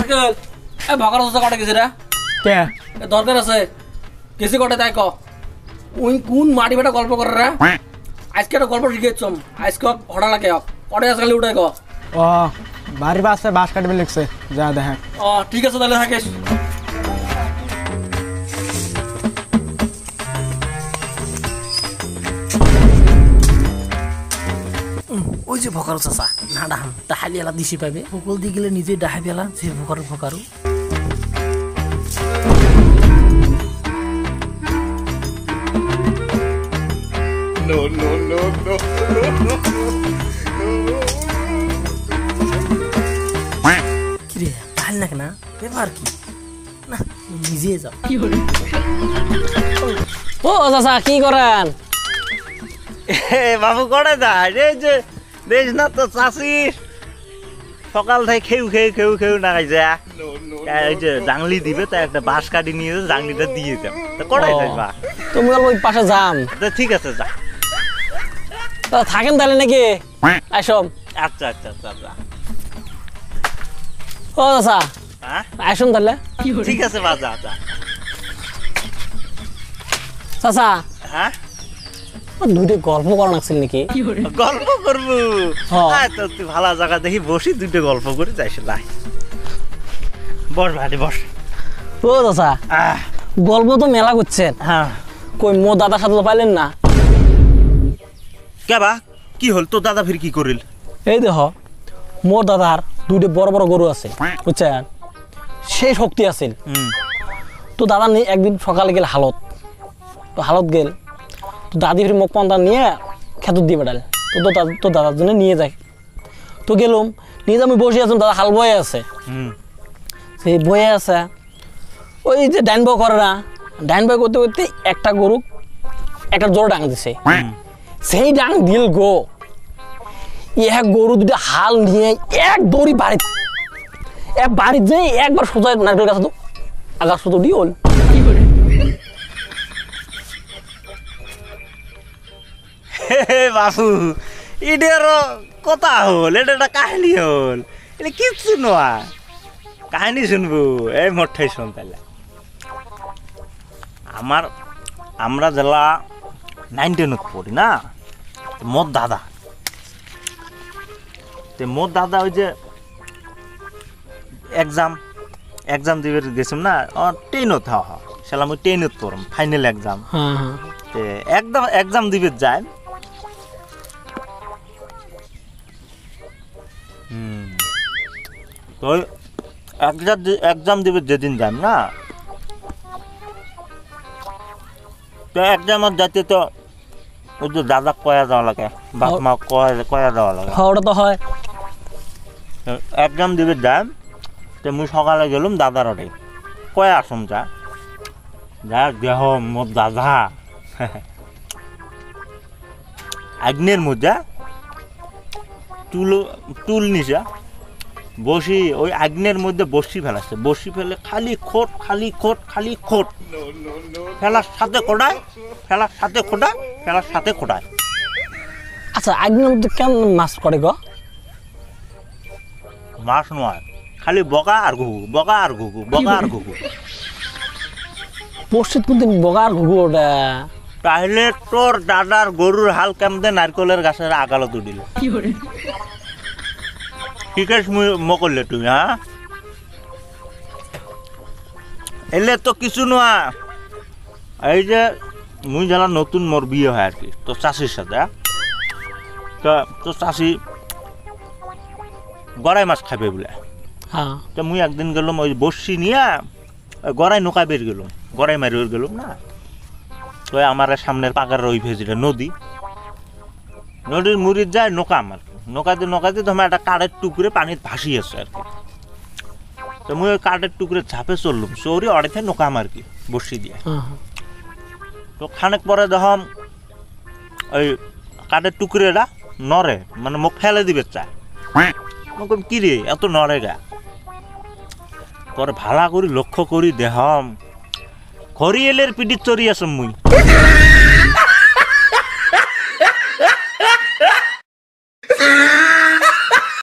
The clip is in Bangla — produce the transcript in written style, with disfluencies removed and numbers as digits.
আঙ্কেল এ ভকার চাচা কটা গেছে রে কে দরকার আছে গেছি কটা তাই ক ওই কোন মাটি বেটা গল্প করে রে আজকে একটা গল্প শিখেছম আজকে হঠাৎ লাগে কটা আজকাল উঠে ক ও বাড়ি বাসে বাস কাটবে লিখছে যা দেখেন ঠিক আছে তাহলে থাকিস ওই যে ভকারু চাচা না ডাহাম ডাহালি এলা দিশি পাবে সকল দিয়ে গেলে নিজে ডাহাই পেলা যে ভকারু ভকারু কিরে ডাহাল নাকি না ব্যাপার কি না নিজে যাও ও চাচা কি করেন বাবু করে যায় রে যে দেশ না তো চাষি সকাল থেকে খেউ না খাইছে এই যে জাংলি দিবে তাই একটা বাঁশ কাটি নিয়ে জাংলিটা দিয়ে দাও তা কড়াই যাইবা তুমি ওই পাশে যাম ঠিক আছে যা থাকেন তাহলে নাকি আসম আচ্ছা আচ্ছা আচ্ছা আচ্ছা ও চাচা হ্যাঁ আসুন তাহলে ঠিক আছে বাজা যা চাচা হ্যাঁ দুইটা গল্প করা নাকছিল নাকি গল্প করবো তো তুই ভালো জায়গা দেখি বসি দুইটা গল্প করে যাইস লাই বস ভাই বস ও চাচা গল্প তো মেলা করছেন হ্যাঁ কই মো দাদার সাথে তো পাইলেন না কেবা কি হল তোর দাদা ফির কি করিল এই দেখ মোর দাদার দুইটা বড় বড় গরু আছে বুঝছেন সেই শক্তি আছে তো দাদা একদিন সকালে গেল হালত তো হালত গেল তো দাদি ফির মুখ পান্তা নিয়ে খেত দিয়ে বেড়াল তো দাদার জন্য নিয়ে যায় তো গেলাম নিয়ে আমি বসে আছি দাদা হাল বয়ে আছে সেই বয়ে আছে ওই যে ডাইন বয় করে না ডাইন বয় করতে করতে একটা গরু একটা জোর ডাং দিছে সেই ডাং দিল গো এক গরু দুটা হাল নিয়ে এক দৌড়ি বাড়িতে যে একবার সোজা নারকেল গাছ তো আগার সুতো দিয়ে হল বাবু এটার কথা হল এটা একটা কাহিনী হল এটা কিচ্ছু নয় কাহিনী শুনবো এই মোটাই শুন তাহলে আমরা জেলা 9 10 পড়ি না মোর দাদা ওই যে এক্সাম দিবে গেছিলাম না 10ত সেলাম ওই 10ত পড়ম ফাইনাল এক্সাম এক্সাম দিবে যায় তো এক্সাম দিবে যেদিন যাই না তো এক্সামত যাতে তো ওই যে দাদা কয়া যাওয়া লাগে বাপ মা কয়া যাওয়া লাগে ওটা তো হয় এক্সাম দিবে যাই তো মুই সকালে গেলাম দাদার ওটাই কয়া আসম যা দেহ মোর দাদা আগ্নের মধ্যে টুল নিচা বসি ওই আগ্নের মধ্যে বসি ফেলাচ্ছে বসি ফেলে খালি খোট ফেলার সাথে খোটায় আচ্ছা আগ্নের মধ্যে কেমন মাছ করে গো মাছ নয় খালি বকা আর ঘুঘু পশ্চিম কোনদিন বগা আর ঘুঘু ওটা তাহলে তোর দাদার গরুর হাল কেমন নারকেলের গাছের আগালত উঠিল ঠিক আছে মকললে তুমি হ্যাঁ এলে তো কিছু নয় এই যে মুই যারা নতুন মোর বিয়ে হয় আর কি তোর চাষির সাথে তো চাষি গড়াই মাছ খাবে বলে তো মুই একদিন গেলাম ওই বসি নিয়ে গড়াই নৌকা বের গেলাম গড়াই মারি গেলাম না তো আমার সামনের পাকার ওই ভেজিটা নদীর মুড়ির যায় নৌকা আমার নৌকাতে তো আমার একটা কাঠের টুকরে পানিতে ভাসি আছে আর কি তো মুই ওই কাঠের টুকরে ঝাঁপে চললাম চৌরি অড়েতে নৌকা আর কি বসি দিয়ে তো খানেক পরে যখন ওই কাঠের টুকরেটা নড়ে মানে মুখ ফেলে দিবে চায় কি রে এত নড়ে গা পরে ভালা করি লক্ষ্য করি দেহম খরিয়েলের পিঠিত চড়ি আসম মুই